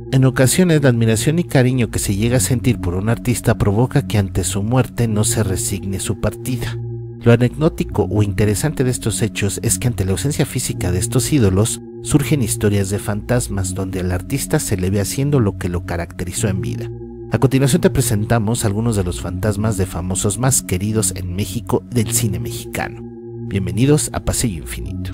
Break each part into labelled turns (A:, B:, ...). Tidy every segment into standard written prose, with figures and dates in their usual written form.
A: En ocasiones, la admiración y cariño que se llega a sentir por un artista provoca que ante su muerte no se resigne su partida. Lo anecdótico o interesante de estos hechos es que ante la ausencia física de estos ídolos, surgen historias de fantasmas donde al artista se le ve haciendo lo que lo caracterizó en vida. A continuación te presentamos algunos de los fantasmas de famosos más queridos en México del cine mexicano. Bienvenidos a Pasillo Infinito.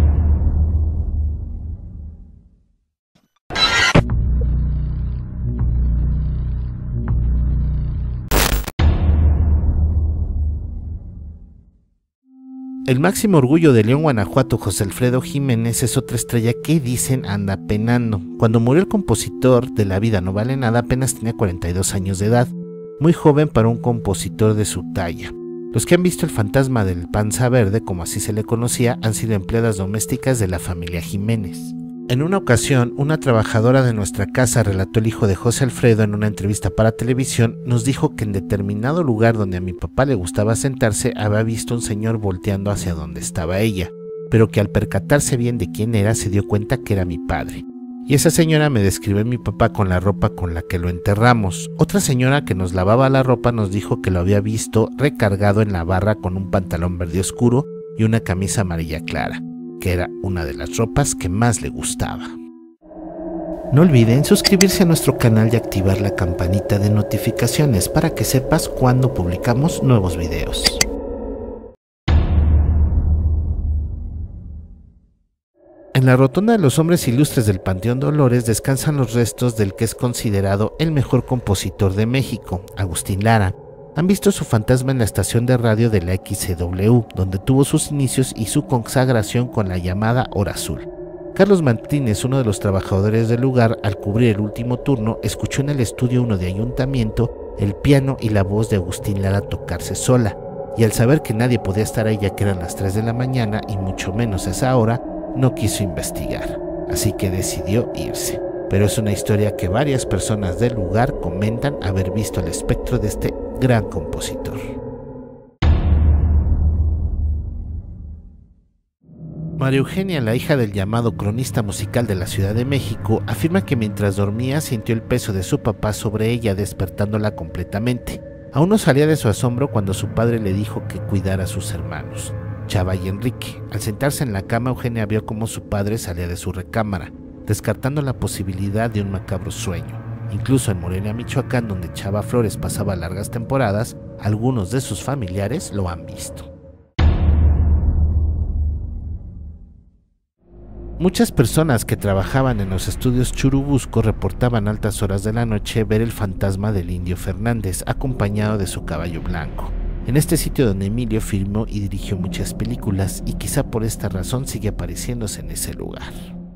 A: El máximo orgullo de León, Guanajuato, José Alfredo Jiménez, es otra estrella que dicen anda penando. Cuando murió el compositor de La vida no vale nada, apenas tenía 42 años de edad, muy joven para un compositor de su talla. Los que han visto el fantasma del Panza Verde, como así se le conocía, han sido empleadas domésticas de la familia Jiménez. En una ocasión, una trabajadora de nuestra casa relató el hijo de José Alfredo en una entrevista para televisión, nos dijo que en determinado lugar donde a mi papá le gustaba sentarse había visto un señor volteando hacia donde estaba ella, pero que al percatarse bien de quién era se dio cuenta que era mi padre. Y esa señora me describió a mi papá con la ropa con la que lo enterramos. Otra señora que nos lavaba la ropa nos dijo que lo había visto recargado en la barra con un pantalón verde oscuro y una camisa amarilla clara, que era una de las ropas que más le gustaba. No olviden suscribirse a nuestro canal y activar la campanita de notificaciones para que sepas cuando publicamos nuevos videos. En la rotonda de los hombres ilustres del Panteón Dolores descansan los restos del que es considerado el mejor compositor de México, Agustín Lara. Han visto su fantasma en la estación de radio de la XCW, donde tuvo sus inicios y su consagración con la llamada Hora Azul. Carlos Martínez, uno de los trabajadores del lugar, al cubrir el último turno, escuchó en el estudio 1 de Ayuntamiento el piano y la voz de Agustín Lara tocarse sola, y al saber que nadie podía estar ahí ya que eran las 3 de la mañana y mucho menos a esa hora, no quiso investigar, así que decidió irse. Pero es una historia que varias personas del lugar comentan haber visto el espectro de este gran compositor. María Eugenia, la hija del llamado cronista musical de la Ciudad de México, afirma que mientras dormía sintió el peso de su papá sobre ella, despertándola completamente. Aún no salía de su asombro cuando su padre le dijo que cuidara a sus hermanos, Chava y Enrique. Al sentarse en la cama, Eugenia vio cómo su padre salía de su recámara, descartando la posibilidad de un macabro sueño. Incluso en Morelia, Michoacán, donde Chava Flores pasaba largas temporadas, algunos de sus familiares lo han visto. Muchas personas que trabajaban en los estudios Churubusco reportaban a altas horas de la noche ver el fantasma del Indio Fernández, acompañado de su caballo blanco. En este sitio donde Emilio filmó y dirigió muchas películas, y quizá por esta razón sigue apareciéndose en ese lugar.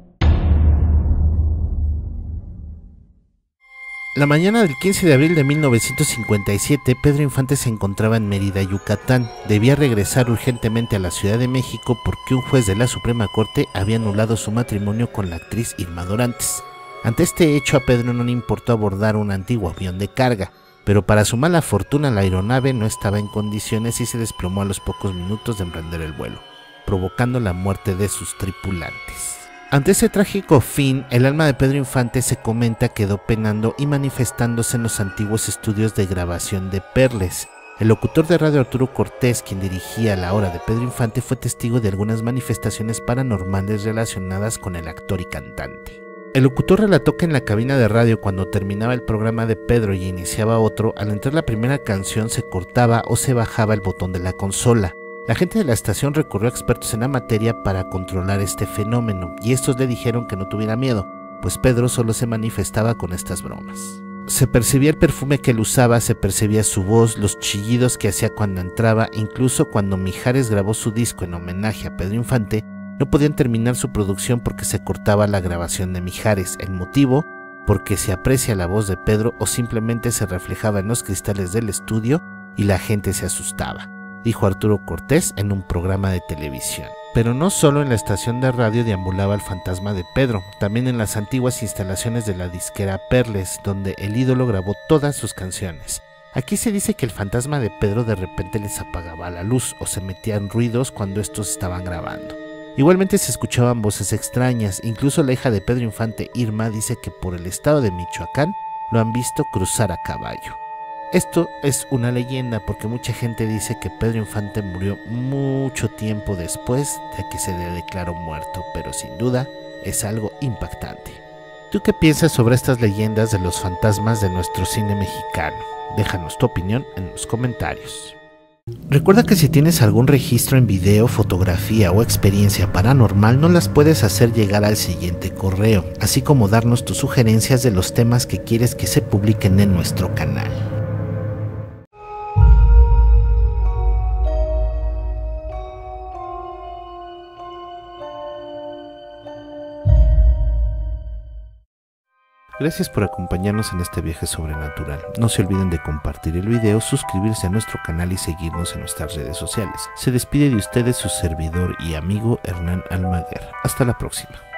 A: La mañana del 15 de abril de 1957, Pedro Infante se encontraba en Mérida, Yucatán. Debía regresar urgentemente a la Ciudad de México porque un juez de la Suprema Corte había anulado su matrimonio con la actriz Irma Dorantes. Ante este hecho, a Pedro no le importó abordar un antiguo avión de carga, pero para su mala fortuna la aeronave no estaba en condiciones y se desplomó a los pocos minutos de emprender el vuelo, provocando la muerte de sus tripulantes. Ante ese trágico fin, el alma de Pedro Infante se comenta quedó penando y manifestándose en los antiguos estudios de grabación de Perles. El locutor de radio Arturo Cortés, quien dirigía La Hora de Pedro Infante, fue testigo de algunas manifestaciones paranormales relacionadas con el actor y cantante. El locutor relató que en la cabina de radio, cuando terminaba el programa de Pedro y iniciaba otro, al entrar la primera canción se cortaba o se bajaba el botón de la consola. La gente de la estación recurrió a expertos en la materia para controlar este fenómeno, y estos le dijeron que no tuviera miedo, pues Pedro solo se manifestaba con estas bromas. Se percibía el perfume que él usaba, se percibía su voz, los chillidos que hacía cuando entraba. Incluso cuando Mijares grabó su disco en homenaje a Pedro Infante, no podían terminar su producción porque se cortaba la grabación de Mijares. El motivo, porque se aprecia la voz de Pedro o simplemente se reflejaba en los cristales del estudio y la gente se asustaba, dijo Arturo Cortés en un programa de televisión. Pero no solo en la estación de radio deambulaba el fantasma de Pedro, también en las antiguas instalaciones de la disquera Perles, donde el ídolo grabó todas sus canciones. Aquí se dice que el fantasma de Pedro de repente les apagaba la luz o se metían ruidos cuando estos estaban grabando. Igualmente se escuchaban voces extrañas, incluso la hija de Pedro Infante, Irma, dice que por el estado de Michoacán lo han visto cruzar a caballo. Esto es una leyenda porque mucha gente dice que Pedro Infante murió mucho tiempo después de que se le declaró muerto, pero sin duda es algo impactante. ¿Tú qué piensas sobre estas leyendas de los fantasmas de nuestro cine mexicano? Déjanos tu opinión en los comentarios. Recuerda que si tienes algún registro en video, fotografía o experiencia paranormal, nos las puedes hacer llegar al siguiente correo, así como darnos tus sugerencias de los temas que quieres que se publiquen en nuestro canal. Gracias por acompañarnos en este viaje sobrenatural. No se olviden de compartir el video, suscribirse a nuestro canal y seguirnos en nuestras redes sociales. Se despide de ustedes su servidor y amigo Hernán Almaguer. Hasta la próxima.